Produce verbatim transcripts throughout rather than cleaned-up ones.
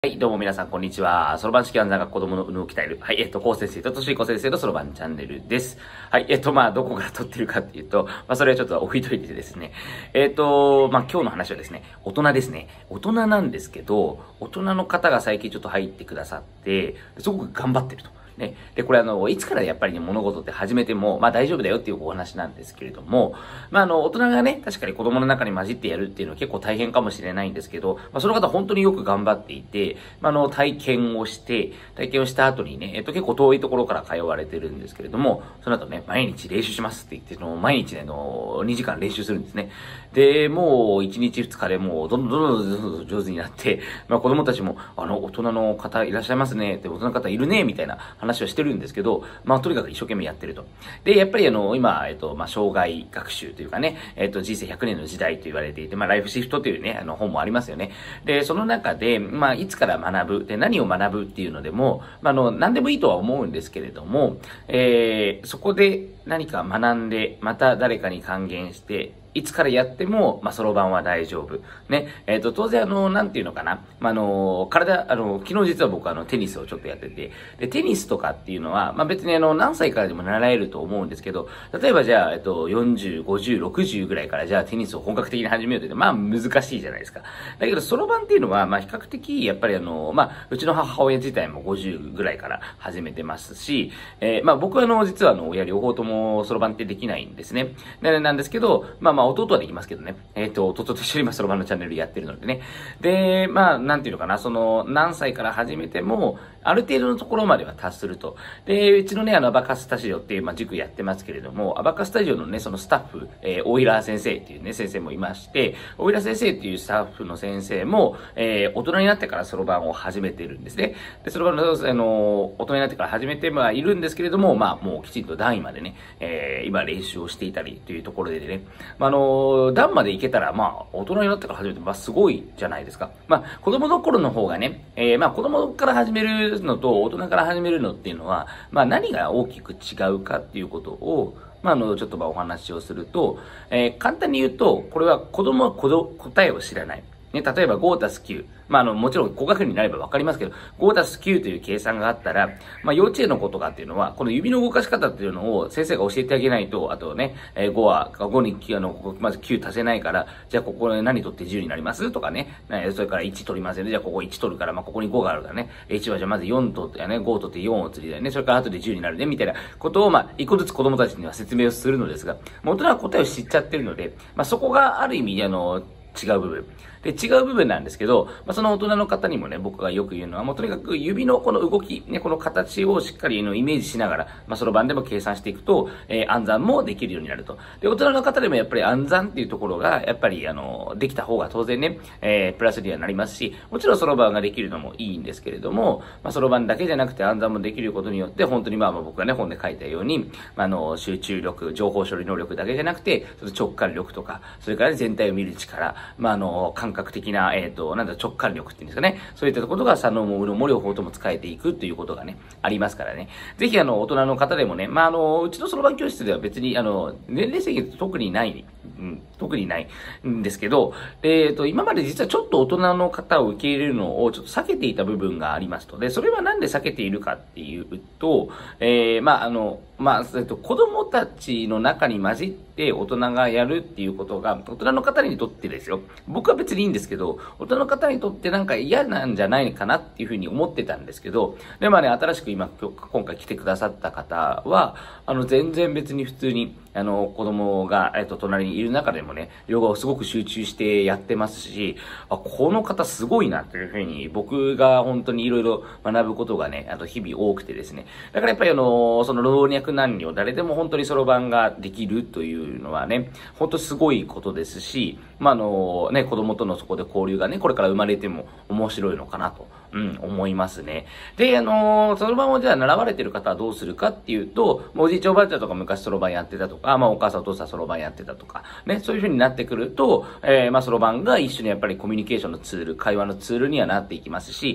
はい、どうも皆さん、こんにちは。そろばん式暗算が子供の運を鍛える。はい、えっと、こう先生ととしいこ先生とそろばんチャンネルです。はい、えっと、まあ、どこから撮ってるかっていうと、まあ、それはちょっと置いといてですね。えっと、まあ、今日の話はですね、大人ですね。大人なんですけど、大人の方が最近ちょっと入ってくださって、すごく頑張ってると。ね。で、これあの、いつからやっぱりね、物事って始めても、まあ大丈夫だよっていうお話なんですけれども、まああの、大人がね、確かに子供の中に混じってやるっていうのは結構大変かもしれないんですけど、まあその方本当によく頑張っていて、まああの、体験をして、体験をした後にね、えっと結構遠いところから通われてるんですけれども、その後ね、毎日練習しますって言って、の毎日ね、の、にじかん練習するんですね。で、もういちにちふつかでもうどんどんどんどんどんどん上手になって、まあ子供たちも、あの、大人の方いらっしゃいますねって、大人の方いるね、みたいな話をしてるんですけど、まあ、とにかく一生懸命やってると。で、やっぱりあの、今、えっと、まあ、生涯学習というかね、えっと、人生ひゃくねんの時代と言われていて、まあ、ライフシフトというね、あの、本もありますよね。で、その中で、まあ、いつから学ぶ、で、何を学ぶっていうのでも、まあ、あの、何でもいいとは思うんですけれども、えー、そこで何か学んで、また誰かに還元して、いつからやっても、まあ、そろばんは大丈夫。ね。えっ、ー、と、当然あの、なんていうのかな。まあ、あの、体、あの、昨日実は僕あの、テニスをちょっとやってて、で、テニスとかっていうのは、まあ、別にあの、何歳からでも習えると思うんですけど、例えばじゃあ、えっと、よんじゅう、ごじゅう、ろくじゅうぐらいからじゃあテニスを本格的に始めようと言って、まあ、難しいじゃないですか。だけど、そろばんっていうのは、まあ、比較的、やっぱりあの、まあ、うちの母親自体もごじゅうぐらいから始めてますし、えー、まあ、僕はあの、実はあの、親両方ともそろばんってできないんですね。でなんですけど、まあまあ、弟はできますけどね。えっ、ー、と、弟と一緒に今そろばんのチャンネルやってるのでね。で、まあ、なんていうのかな、その、何歳から始めても、ある程度のところまでは達すると。で、うちのね、あの、アバカスタジオっていう、まあ、塾やってますけれども、アバカスタジオのね、そのスタッフ、えー、オイラー先生っていうね、先生もいまして、オイラー先生っていうスタッフの先生も、えー、大人になってからそろばんを始めてるんですね。で、そろばんの、あの、大人になってから始めて、まあ、いるんですけれども、まあ、もうきちんと段位までね、えー、今練習をしていたりというところでね、まあ、あの、段までいけたら、まあ、大人になってから始めて、まあ、すごいじゃないですか。まあ、子供の頃の方がね、えー、まあ、子供から始めるのと大人から始めるのっていうのは、まあ、何が大きく違うかっていうことを、まあ、あの、ちょっとまあお話をすると、えー、簡単に言うと、これは子供は答えを知らない。ね、例えばごたすきゅう。まあ、あの、もちろん高学年になればわかりますけど、ごたすきゅうという計算があったら、まあ、幼稚園の子とかっていうのは、この指の動かし方っていうのを先生が教えてあげないと、あとね、えー、ごは、ごにあの、まずきゅう足せないから、じゃあここで何取ってじゅうになりますとかね、それからいち取りますよね。じゃあここいち取るから、まあ、ここにごがあるからね、いちはじゃあまずよん取ってね、ご取ってよんを釣りだよね。それから後でじゅうになるね、みたいなことを、まあ、一個ずつ子供たちには説明をするのですが、大人は答えを知っちゃってるので、まあ、そこがある意味、あの、違う部分。で、違う部分なんですけど、まあ、その大人の方にもね、僕がよく言うのは、もうとにかく指のこの動き、ね、この形をしっかりのイメージしながら、まあ、そろばんでも計算していくと、えー、暗算もできるようになると。で、大人の方でもやっぱり暗算っていうところが、やっぱり、あの、できた方が当然ね、えー、プラスにはなりますし、もちろんそろばんができるのもいいんですけれども、まあ、そろばんだけじゃなくて暗算もできることによって、本当にまあ、まあ僕がね、本で書いたように、まあ、あの、集中力、情報処理能力だけじゃなくて、直感力とか、それから全体を見る力、まあ、あの、感覚的な、えー、と、なんだ、直感力っていうんですかね。そういったことが左脳も右脳も両方とも使えていくということがね、ありますからね。ぜひあの、大人の方でもね、まあ、あの、うちのそろばん教室では別に、あの、年齢制限って特にない、うん、特にないんですけど、えっと、今まで実はちょっと大人の方を受け入れるのをちょっと避けていた部分がありますと。で、それはなんで避けているかっていうと、えー、まあ、あの、まあ、えっと、子供たちの中に混じって大人がやるっていうことが、大人の方にとってですよ。僕は別にいいんですけど、大人の方にとってなんか嫌なんじゃないかなっていうふうに思ってたんですけど、で、まあね、新しく今、今回来てくださった方は、あの、全然別に普通に、あの、子供が、えっと、隣にいる中でもね、両方すごく集中してやってますし、あ、この方すごいなというふうに、僕が本当にいろいろ学ぶことがね、あと日々多くてですね。だからやっぱりあの、その老若男女、誰でも本当にそろばんができるというのはね、本当すごいことですし、まあ、あの、ね、子供とのそこで交流がね、これから生まれても面白いのかなと。うん、思いますね。で、あのー、そろばんをじゃあ習われてる方はどうするかっていうと、おじいちゃんおばあちゃんとか昔そろばんやってたとか、まあお母さんお父さんそろばんやってたとか、ね、そういう風になってくると、えー、まあそろばんが一緒にやっぱりコミュニケーションのツール、会話のツールにはなっていきますし、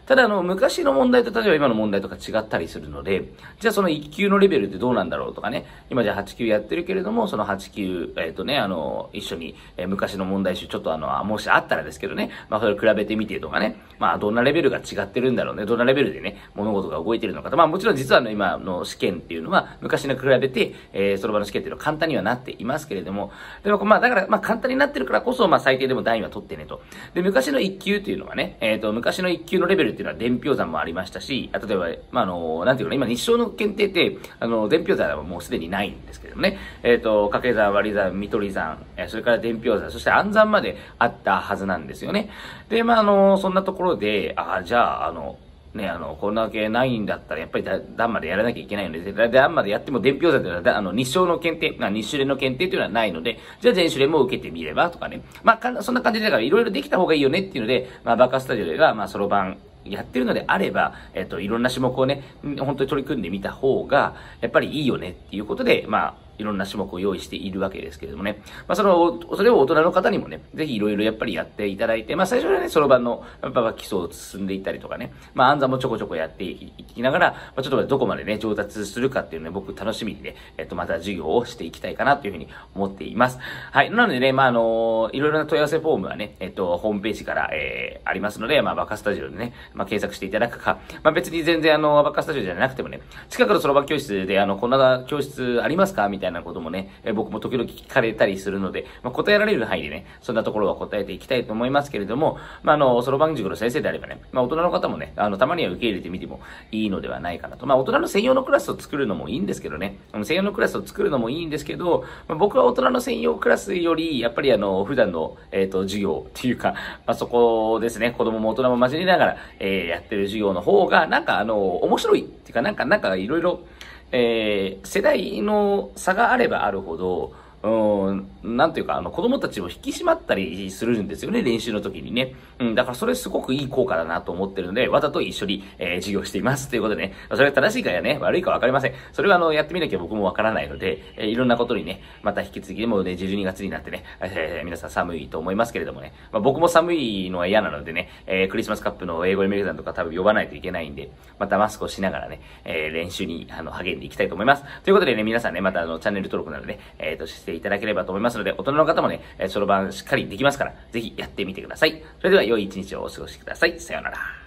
ただ、あの、昔の問題と例えば今の問題とか違ったりするので、じゃあそのいっ級のレベルってどうなんだろうとかね、今じゃあはち級やってるけれども、そのはち級、えっとね、あの、一緒に、えー、昔の問題集ちょっとあの、もしあったらですけどね、まあそれを比べてみてとかね、まあどんなレベルが違ってるんだろうね、どんなレベルでね、物事が動いてるのかと。まあもちろん実はあの今の試験っていうのは、昔に比べて、えー、その場の試験っていうのは簡単にはなっていますけれども、でもまあだから、まあ簡単になってるからこそ、まあ最低でも単位は取ってねと。で、昔のいっ級っていうのはね、えっと、昔のいっ級のレベルっていうのは伝票算もありましたし、例えば、まああの、なんていうかな、今日照の検定って、あの、伝票算はもうすでにないんですけどもね、えっと、掛け算、割り算、見取り算、えー、それから伝票算、そして暗算まであったはずなんですよね。で、まああの、そんなところで、あ、じゃあ、あの、ね、あの、こんだけないんだったら、やっぱり段までやらなきゃいけないので、段までやっても伝票算というのは、あの、日照の検定、まあ、日種連の検定というのはないので、じゃあ全種連も受けてみればとかね。まあ、そんな感じで、だからいろいろできた方がいいよねっていうので、まあ、バカスタジオでは、まあ、そろばんやってるのであれば、えっと、いろんな種目をね、本当に取り組んでみた方が、やっぱりいいよねっていうことで、まあ、いろんな種目を用意しているわけですけれどもね。まあ、その、それを大人の方にもね、ぜひいろいろやっぱりやっていただいて、まあ、最初はね、そろばんの、やっぱ基礎を進んでいったりとかね、まあ、暗算もちょこちょこやっていきながら、まあ、ちょっとどこまでね、上達するかっていうのね、僕楽しみにね、えっと、また授業をしていきたいかなというふうに思っています。はい。なのでね、まあ、あのいろいろな問い合わせフォームはね、えっと、ホームページから、えー、ありますので、まあ、バカスタジオでね、まあ、検索していただくか、まあ、別に全然あの、バカスタジオじゃなくてもね、近くのそろばん教室で、あの、こんな教室ありますかみたいなこともね、え僕も時々聞かれたりするので、まあ、答えられる範囲でね、そんなところは答えていきたいと思いますけれども、まあ、あの、そろばん塾の先生であればね、まあ、大人の方もね、あの、たまには受け入れてみてもいいのではないかなと。まあ、大人の専用のクラスを作るのもいいんですけどね、あの専用のクラスを作るのもいいんですけど、まあ、僕は大人の専用クラスより、やっぱりあの、普段の、えっと、授業っていうか、まあ、そこですね、子供も大人も交じりながら、えー、やってる授業の方が、なんかあの、面白いっていうか、なんか、なんかいろいろ、えー、世代の差があればあるほど、うん、なんていうか、あの、子供たちも引き締まったりするんですよね、練習の時にね。うん、だからそれすごくいい効果だなと思ってるので、わざと一緒に、えー、授業しています。ということでね、それが正しいかやね、悪いかわかりません。それはあの、やってみなきゃ僕もわからないので、えー、いろんなことにね、また引き続きでもね、じゅうにがつになってね、えー、皆さん寒いと思いますけれどもね、まあ、僕も寒いのは嫌なのでね、えー、クリスマスカップの英語エメリザンとか多分呼ばないといけないんで、またマスクをしながらね、えー、練習にあの励んでいきたいと思います。ということでね、皆さんね、またあの、チャンネル登録などね、えーと、していただければと思いますので、大人の方もね、そろばんしっかりできますから、ぜひやってみてください。それでは良い一日をお過ごしください。さようなら。